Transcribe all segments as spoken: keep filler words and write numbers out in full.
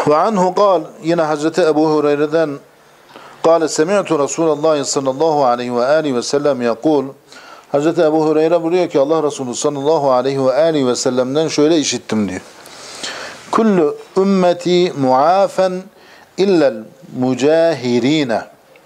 Ve anhu kal, yine Hazreti Ebu Hureyre'den kâle semi'tu Resulallah sallallahu aleyhi ve aleyhi ve sellem yakul. Hazreti Ebu Hureyre buyuruyor ki Allah Resulü sallallahu aleyhi ve aleyhi ve sellem'den şöyle işittim diyor. Kullu ümmeti muafen illel mücahirine.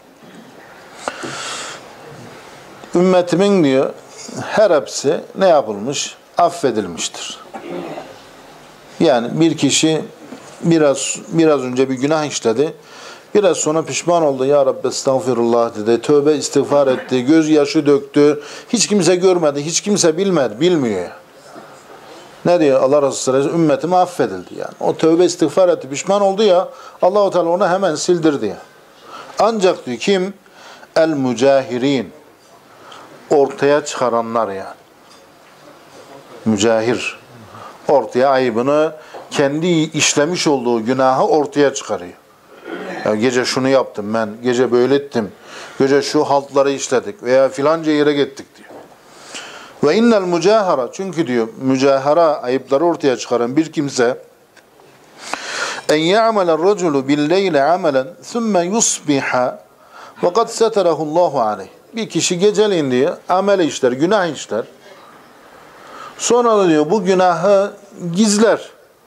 Ümmetimin diyor her hepsi ne yapılmış? Affedilmiştir. Yani bir kişi biraz biraz önce bir günah işledi. Biraz sonra pişman oldu. Ya Rabbi estağfirullah dedi. Tövbe istiğfar etti. Gözyaşı döktü. Hiç kimse görmedi. Hiç kimse bilmedi. Bilmiyor. Ne diyor Allah Resulü? Ümmetime affedildi yani. O tövbe istiğfar etti. Pişman oldu ya. Allah-u Teala onu hemen sildirdi ya. Ancak diyor kim? El mücahirin. Ortaya çıkaranlar yani. Mücahir. Ortaya ayıbını, kendi işlemiş olduğu günahı ortaya çıkarıyor. Ya gece şunu yaptım ben, gece böyle ettim, gece şu haltları işledik veya filanca yere gittik diyor. Ve innel mücahara, çünkü diyor mücahara ayıpları ortaya çıkaran bir kimse en ya'melen raculu billeyli amelen thumme yusbiha ve kad seterahullahu aleyh. Bir kişi geceleyin diyor amel işler, günah işler. Sonra da diyor bu günahı gizler.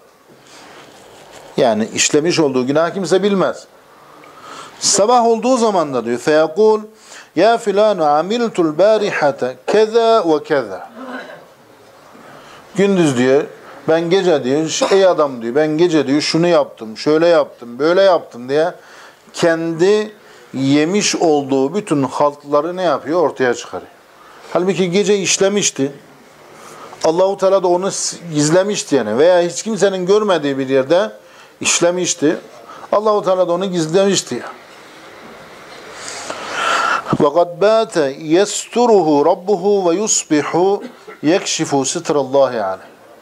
Yani işlemiş olduğu günah kimse bilmez. Sabah olduğu zaman da diyor feyakul ya filanu amiltul barihate keza ve keza. Gündüz diyor ben gece diyor ey adam diyor ben gece diyor şunu yaptım, şöyle yaptım, böyle yaptım diye kendi yemiş olduğu bütün haltları ne yapıyor? Ortaya çıkarıyor. Halbuki gece işlemişti. Allah-u Teala da onu gizlemişti yani veya hiç kimsenin görmediği bir yerde işlemişti. Allah-u Teala da onu gizlemişti. وَقَدْ بَاتَ يَسْتُرُهُ رَبُّهُ وَيُصْبِحُ يَكْشِفُ سِتْرَ اللّٰهِ عَلَيْهِ.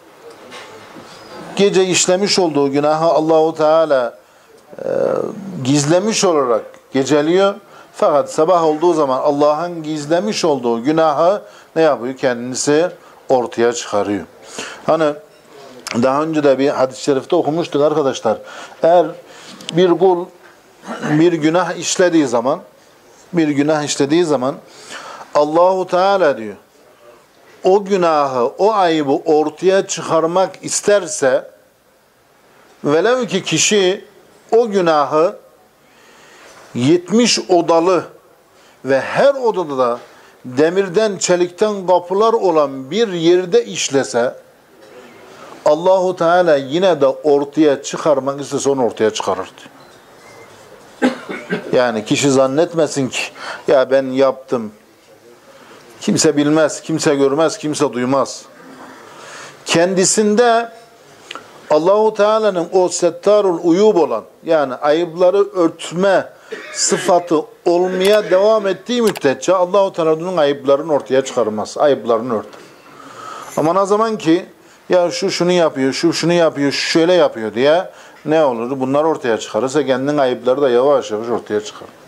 Gece işlemiş olduğu günahı Allah-u Teala e, gizlemiş olarak geceliyor. Fakat sabah olduğu zaman Allah'ın gizlemiş olduğu günahı ne yapıyor? Kendisi ortaya çıkarıyor. Hani daha önce de bir hadis-i şerifte okumuştuk arkadaşlar. Eğer bir kul bir günah işlediği zaman bir günah işlediği zaman Allahu Teala diyor o günahı, o ayıbı ortaya çıkarmak isterse velev ki kişi o günahı yetmiş odalı ve her odada da demirden, çelikten kapılar olan bir yerde işlese Allahu Teala yine de ortaya çıkarmak istese onu ortaya çıkarır diyor. Yani kişi zannetmesin ki ya ben yaptım. Kimse bilmez, kimse görmez, kimse duymaz. Kendisinde Allahu Teala'nın o settarul uyub olan yani ayıpları örtme sıfatı olmaya devam ettiği müddetçe Allahu Teala'nın ayıplarını ortaya çıkarmaz. Ayıplarını örter. Ama ne zaman ki ya şu şunu yapıyor, şu şunu yapıyor, şu şöyle yapıyor diye ne olur? Bunlar ortaya çıkarırsa kendinin ayıpları da yavaş yavaş ortaya çıkar.